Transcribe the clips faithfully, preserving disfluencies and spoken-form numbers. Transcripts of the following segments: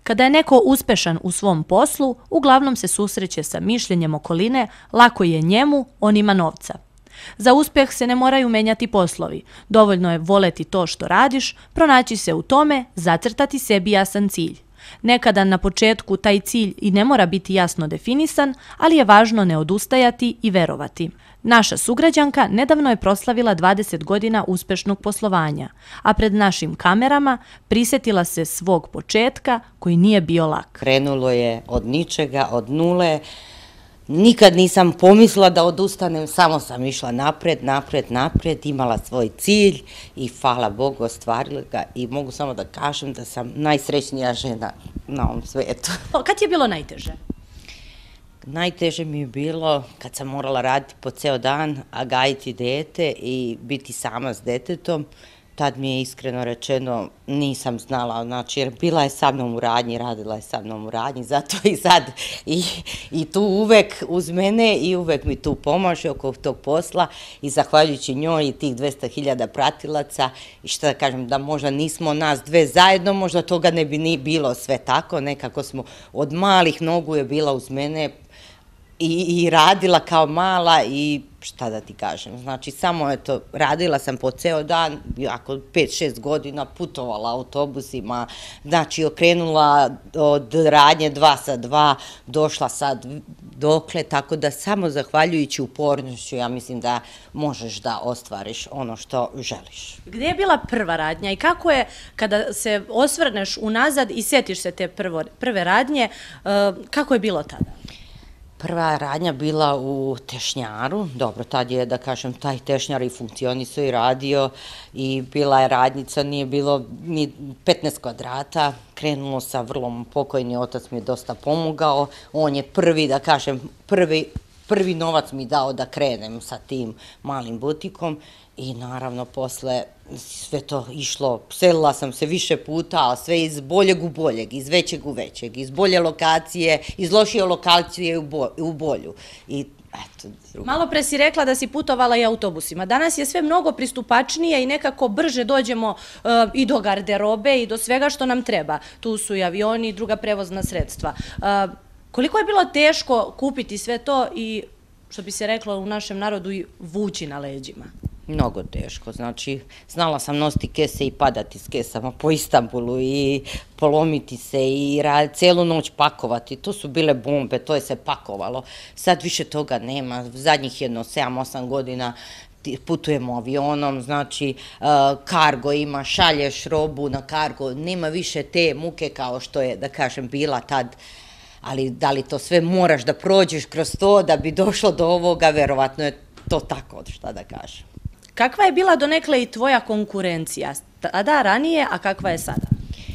Kada je neko uspešan u svom poslu, uglavnom se susreće sa mišljenjem okoline, lako je njemu, on ima novca. Za uspjeh se ne moraju menjati poslovi, dovoljno je voleti to što radiš, pronaći se u tome, zacrtati sebi jasan cilj. Nekada na početku taj cilj i ne mora biti jasno definisan, ali je važno ne odustajati i verovati. Naša sugrađanka nedavno je proslavila dvadeset godina uspešnog poslovanja, a pred našim kamerama prisjetila se svog početka koji nije bio lak. Krenulo je od ničega, od nule. Nikad nisam pomislila da odustanem, samo sam išla napred, napred, napred, imala svoj cilj i hvala Bogu ostvarila ga i mogu samo da kažem da sam najsrećnija žena na ovom svijetu. Kad je bilo najteže? Najteže mi je bilo kad sam morala raditi po ceo dan, a gajiti dete i biti sama s detetom. Tad mi je iskreno rečeno nisam znala, znači jer bila je sa mnom u radnji, radila je sa mnom u radnji, zato i sad i, i tu uvek uz mene i uvek mi tu pomaže oko tog posla i zahvaljujući njoj i tih dvesta hiljada pratilaca i što da kažem da možda nismo nas dve zajedno, možda toga ne bi ni bilo sve tako, nekako smo od malih nogu je bila uz mene i, i radila kao mala i šta da ti kažem, znači samo eto, radila sam po ceo dan, ako pet šest godina putovala autobusima, znači okrenula od radnje dva sa dva, došla sad dokle, tako da samo zahvaljujući upornošću ja mislim da možeš da ostvariš ono što želiš. Gdje je bila prva radnja i kako je kada se osvrneš unazad i sjetiš se te prvo, prve radnje, kako je bilo tada? Prva radnja bila u Tešnjaru, dobro, tad je, da kažem, taj Tešnjar i funkcionisao i radio i bila je radnica, nije bilo ni petnaest kvadrata, krenulo sa vrlo pokojni otac mi je dosta pomogao, on je prvi, da kažem, prvi, prvi novac mi dao da krenem sa tim malim butikom i naravno posle sve to išlo, selila sam se više puta, a sve iz boljeg u boljeg, iz većeg u većeg, iz bolje lokacije, iz lošije lokacije u bolju. I eto, drugo. Malo pre si rekla da si putovala i autobusima. Danas je sve mnogo pristupačnije i nekako brže dođemo uh, i do garderobe i do svega što nam treba. Tu su i avioni i druga prevozna sredstva. Uh, koliko je bilo teško kupiti sve to i, što bi se reklo u našem narodu, i vući na leđima? Mnogo teško, znači znala sam nositi kese i padati s kesama po Istanbulu i polomiti se i celu noć pakovati, to su bile bombe, to je se pakovalo. Sad više toga nema, zadnjih jedno sedam osam godina putujemo avionom, znači kargo ima, šalješ robu na kargo, nema više te muke kao što je, da kažem, bila tad. Ali da li to sve moraš da prođeš kroz to da bi došlo do ovoga, verovatno je to tako, šta da kažem. Kakva je bila donekle i tvoja konkurencija tada, ranije, a kakva je sada?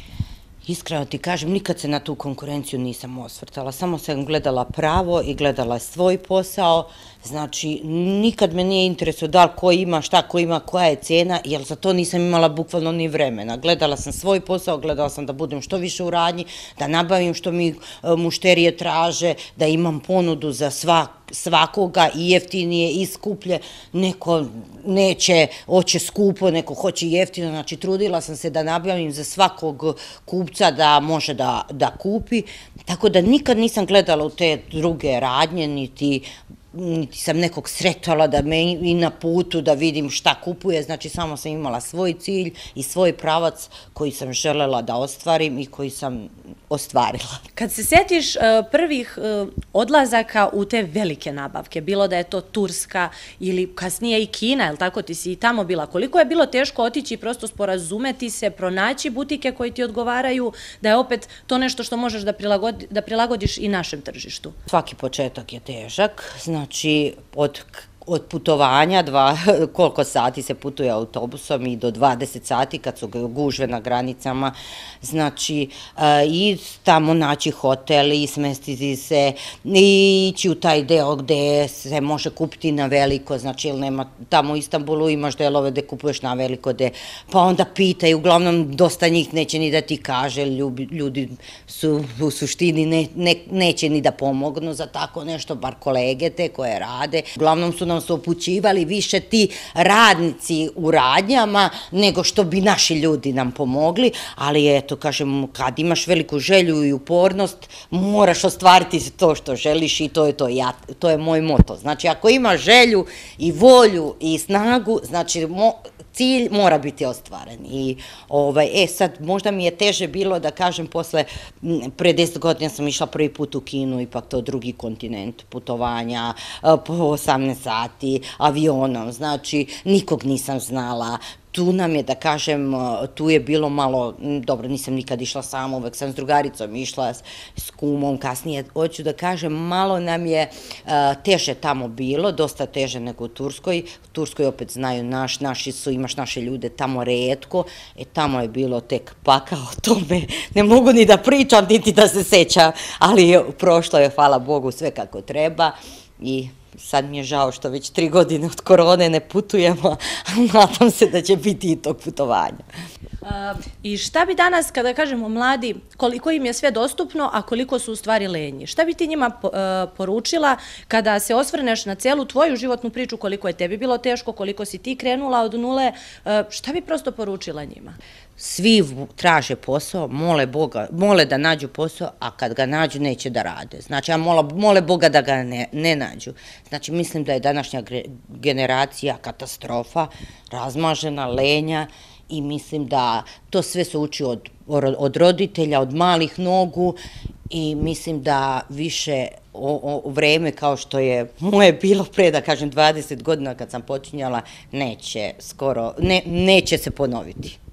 Iskreno ti kažem, nikad se na tu konkurenciju nisam osvrtala, samo sam gledala pravo i gledala svoj posao, znači nikad me nije interesuo da li ko ima, šta ko ima, koja je cena, jer za to nisam imala bukvalno ni vremena. Gledala sam svoj posao, gledala sam da budem što više u radnji, da nabavim što mi mušterije traže, da imam ponudu za svak, svakoga i jeftinije i skuplje, neko neće, hoće skupo, neko hoće jeftino, znači trudila sam se da nabavim za svakog kupca da može da, da kupi, tako da nikad nisam gledala u te druge radnje, niti niti sam nekog sretala da me i na putu da vidim šta kupuje, znači samo sam imala svoj cilj i svoj pravac koji sam želela da ostvarim i koji sam ostvarila. Kad se sjetiš prvih odlazaka u te velike nabavke, bilo da je to Turska ili kasnije i Kina, jel tako, ti si i tamo bila, koliko je bilo teško otići i prosto sporazumeti se, pronaći butike koji ti odgovaraju, da je opet to nešto što možeš da, prilagodi, da prilagodiš i našem tržištu? Svaki početak je težak, znači od od putovanja, dva, koliko sati se putuje autobusom i do dvadeset sati kad su gužve na granicama, znači i tamo naći hotel i smestiti se i ići u taj deo gde se može kupiti na veliko, znači nema, tamo u Istanbulu imaš delove gde kupuješ na veliko, gde, pa onda pitaju, uglavnom dosta njih neće ni da ti kaže, ljudi, ljudi su u suštini ne, ne, neće ni da pomognu za tako nešto, bar kolege te koje rade, uglavnom su nam nam su upućivali više ti radnici u radnjama nego što bi naši ljudi nam pomogli, ali eto, kažem, kad imaš veliku želju i upornost, moraš ostvariti to što želiš i to je to, ja, to je moj moto. Znači, ako imaš želju i volju i snagu, znači, mo, cilj mora biti ostvaren. I, ovaj, e, sad, možda mi je teže bilo da kažem, posle, pre deset godina sam išla prvi put u Kinu, ipak to drugi kontinent, putovanja, po osamnaest sati, avionom, znači, nikog nisam znala. Tu nam je, da kažem, tu je bilo malo, dobro, nisam nikad išla sama, uvek sam s drugaricom išla, s kumom, kasnije, hoću da kažem, malo nam je teže tamo bilo, dosta teže nego u Turskoj. U Turskoj opet znaju naš, naši su, imaš naše ljude tamo retko, e tamo je bilo tek pakao, o tome ne mogu ni da pričam, niti da se sećam, ali prošlo je, hvala Bogu, sve kako treba i sad mi je žao što već tri godine od korone ne putujemo, ali nadam se da će biti i tog putovanja. I šta bi danas, kada kažemo mladi, koliko im je sve dostupno, a koliko su u stvari lenji? Šta bi ti njima poručila kada se osvrneš na celu tvoju životnu priču, koliko je tebi bilo teško, koliko si ti krenula od nule, šta bi prosto poručila njima? Svi traže posao, mole Boga, mole da nađu posao, a kad ga nađu neće da rade. Znači, a mole Boga da ga ne, ne nađu. Znači, mislim da je današnja generacija katastrofa, razmažena, lenja, i mislim da to sve se uči od, od roditelja, od malih nogu i mislim da više o, o vreme kao što je moje bilo pre, da kažem, dvadeset godina kad sam počinjala, neće skoro, ne, neće se ponoviti.